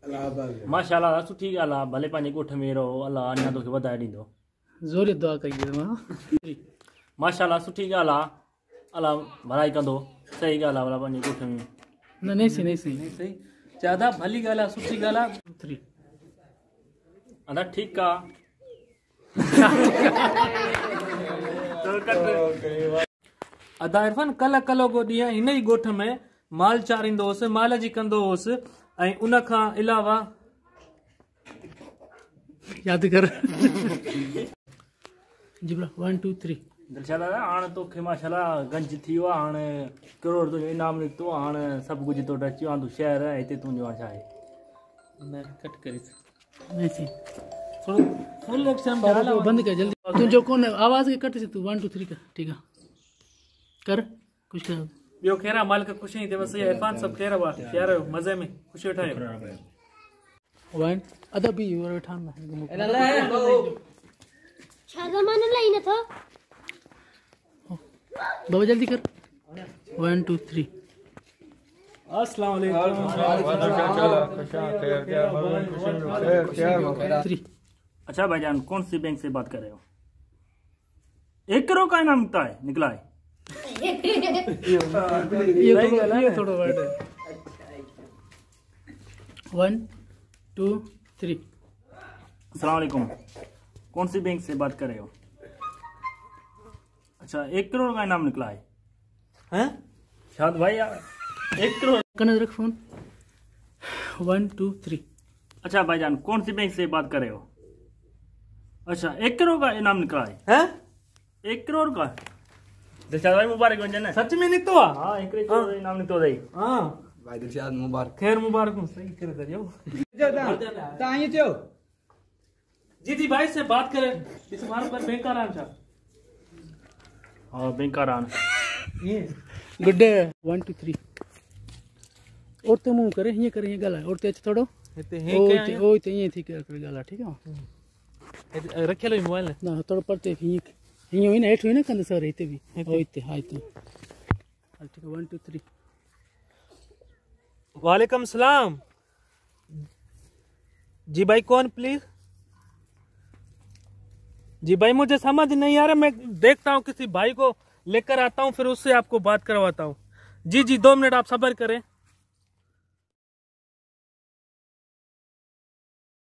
माशाल्लाह सुठी ॻाल्हि आहे भले पंहिंजे ॻोठ में रहो अलाह अञा तोखे वधाए ॾींदो जोर दुआ कई माशाल्लाह सुठी ॻाल्हि आहे अलाह भलाई कंदो सही ॻाल्हि आहे भला पंहिंजे ॻोठ में नहीं सही ज्यादा भली ॻाल्हि आहे सुठी ॻाल्हि आहे 3 अदा ठीकु आहे अदा इरफान कल्ह को ॾींहुं हिन ई ॻोठ में माल चारींदो हुउसि माल जी कंदो हुउसि ऐं उन खां अलावा याद कर जिब्रा 1 2 3 दिलशाद दादा हाणे तोखे माशाल्लाह गंज थी वियो आहे हाणे करोड़ तुंहिंजो इनाम निकितो आहे हाणे सभु कुझु तो अची वियो आहे तूं शहर आहे हिते तुंहिंजो छा आहे न कट करी नहीं सी थोड़ो फुल एक्शन बंद कर जल्दी तू जो कौन आवाज के कट से तू 1 2 3 कर ठीक है कर कुछ कर ॿियो ख़ैर आहे मालिक ख़ुशी थी बसि इरफान सभु ख़ैर आहे प्यार मज़े में ख़ुशी उठायो 1 अदा भी और ठान छा ज़मानो लाई न थो बाबा जल्दी कर 1 2 3 अस्सलाम वालेकुम 3 अच्छा भाईजान कौन सी बैंक से बात कर रहे हो 1 करोड़ का इनाम निकला है ये थोड़ा वर्ड है 1 2 3 अस्सलाम वालेकुम कौन सी बैंक से बात कर रहे हो अच्छा 1 करोड़ का इनाम निकला है हैं शायद भाई 1 करोड़ कनद रख फोन 1 2 3 अच्छा भाईजान कौन सी बैंक से बात कर रहे हो अच्छा 1 करोड़ का इनाम निकला है हैं 1 करोड़ का दिलशाद भाई मुबारक वंजन है सच में निकतो आहे हाँ 1 करोड़ इनाम निकतो अथई हाँ भाई दिलशाद मुबारक ख़ैर मुबारक हो सही करे दरियो जी भाई से बात करें इस मार पर बेकार आंचा हाँ बैंक आरान ये गुड डे 1 2 3 और तो मुंह करे ये गला और तेज थोड़ो हिते ओ हे ते ये थी कर गला ठीक है रखियल मोबाइल ना थोड़ा पड़ते ये हुई ना हेठ हुई ना कंद सर इते भी ओ इते हां इते ठीक है 1 2 3 वालेकुम सलाम जी भाई कौन प्लीज जी भाई मुझे समझ नहीं आ रहा मैं देखता हूँ किसी भाई को लेकर आता हूँ फिर उससे आपको बात करवाता हूँ जी 2 मिनट आप सब्र करें